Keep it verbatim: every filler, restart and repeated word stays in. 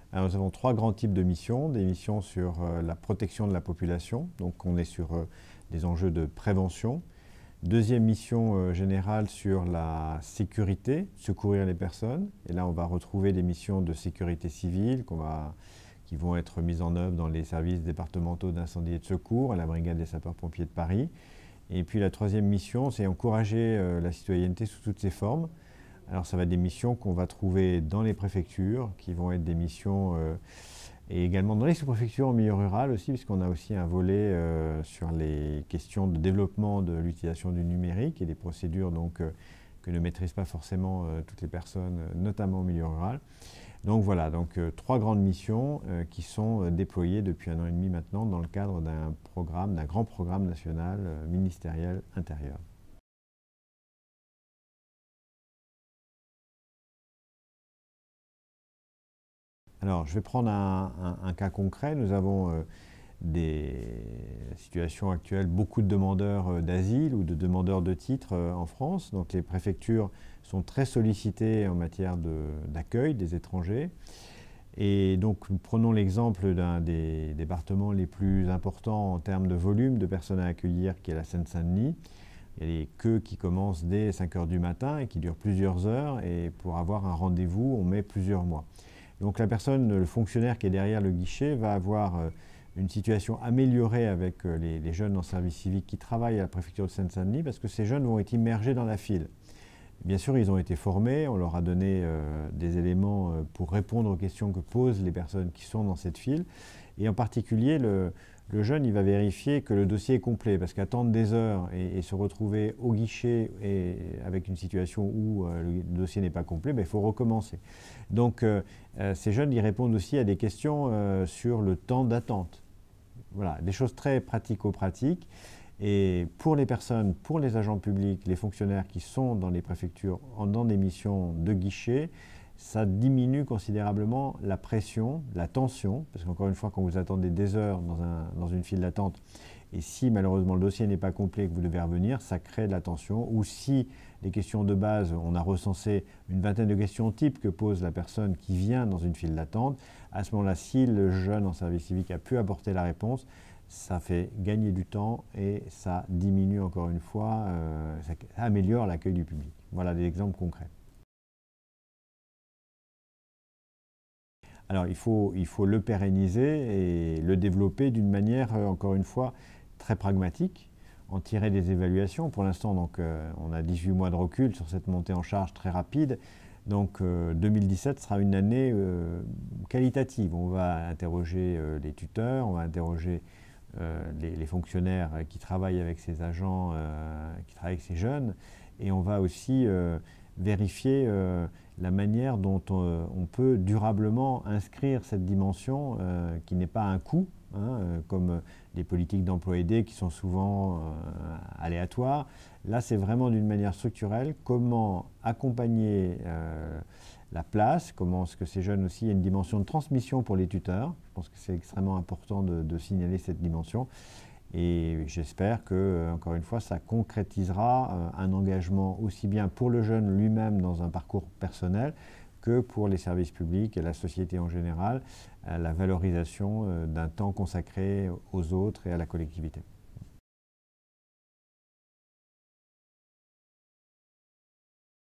Alors, nous avons trois grands types de missions. Des missions sur euh, la protection de la population, donc on est sur euh, des enjeux de prévention. Deuxième mission euh, générale sur la sécurité, secourir les personnes. Et là, on va retrouver des missions de sécurité civile qu'on va, qui vont être mises en œuvre dans les services départementaux d'incendie et de secours, à la brigade des sapeurs-pompiers de Paris. Et puis la troisième mission, c'est encourager euh, la citoyenneté sous toutes ses formes. Alors ça va être des missions qu'on va trouver dans les préfectures, qui vont être des missions, euh, et également dans les sous-préfectures en milieu rural aussi, puisqu'on a aussi un volet euh, sur les questions de développement de l'utilisation du numérique et des procédures donc, euh, que ne maîtrisent pas forcément euh, toutes les personnes, notamment au milieu rural. Donc voilà, donc, euh, trois grandes missions euh, qui sont euh, déployées depuis un an et demi maintenant dans le cadre d'un programme, d'un grand programme national euh, ministériel intérieur. Alors, je vais prendre un, un, un cas concret. Nous avons euh, des situations actuelles, beaucoup de demandeurs euh, d'asile ou de demandeurs de titres euh, en France. Donc, les préfectures sont très sollicitées en matière d'accueil de, des étrangers. Et donc, nous prenons l'exemple d'un des départements les plus importants en termes de volume de personnes à accueillir, qui est la Seine-Saint-Denis. Il y a des queues qui commencent dès cinq heures du matin et qui durent plusieurs heures. Et pour avoir un rendez-vous, on met plusieurs mois. Donc la personne, le fonctionnaire qui est derrière le guichet va avoir euh, une situation améliorée avec euh, les, les jeunes en service civique qui travaillent à la préfecture de Seine-Saint-Denis, parce que ces jeunes vont être immergés dans la file. Bien sûr, ils ont été formés, on leur a donné euh, des éléments euh, pour répondre aux questions que posent les personnes qui sont dans cette file. Et en particulier, le, le jeune, il va vérifier que le dossier est complet, parce qu'attendre des heures et, et se retrouver au guichet et avec une situation où euh, le dossier n'est pas complet, ben, il faut recommencer. Donc, euh, euh, ces jeunes, ils répondent aussi à des questions euh, sur le temps d'attente. Voilà, des choses très pratico-pratiques. Et pour les personnes, pour les agents publics, les fonctionnaires qui sont dans les préfectures, dans des missions de guichet, ça diminue considérablement la pression, la tension, parce qu'encore une fois, quand vous attendez des heures dans, un, dans une file d'attente, et si malheureusement le dossier n'est pas complet et que vous devez revenir, ça crée de la tension. Ou si les questions de base, on a recensé une vingtaine de questions types que pose la personne qui vient dans une file d'attente, à ce moment-là, si le jeune en service civique a pu apporter la réponse, ça fait gagner du temps et ça diminue encore une fois, euh, ça améliore l'accueil du public. Voilà des exemples concrets. Alors il faut, il faut le pérenniser et le développer d'une manière, euh, encore une fois, très pragmatique, en tirer des évaluations. Pour l'instant, donc, euh, on a dix-huit mois de recul sur cette montée en charge très rapide. Donc euh, deux mille dix-sept sera une année euh, qualitative. On va interroger euh, les tuteurs, on va interroger euh, les, les fonctionnaires qui travaillent avec ces agents, euh, qui travaillent avec ces jeunes, et on va aussi euh, vérifier euh, la manière dont on, on peut durablement inscrire cette dimension euh, qui n'est pas un coût, hein, euh, comme les politiques d'emploi aidé qui sont souvent euh, aléatoires. Là, c'est vraiment d'une manière structurelle comment accompagner euh, la place, comment est-ce que ces jeunes aussi, il y a une dimension de transmission pour les tuteurs. Je pense que c'est extrêmement important de, de signaler cette dimension. Et j'espère que, encore une fois, ça concrétisera euh, un engagement aussi bien pour le jeune lui-même dans un parcours personnel que pour les services publics et la société en général, à la valorisation euh, d'un temps consacré aux autres et à la collectivité.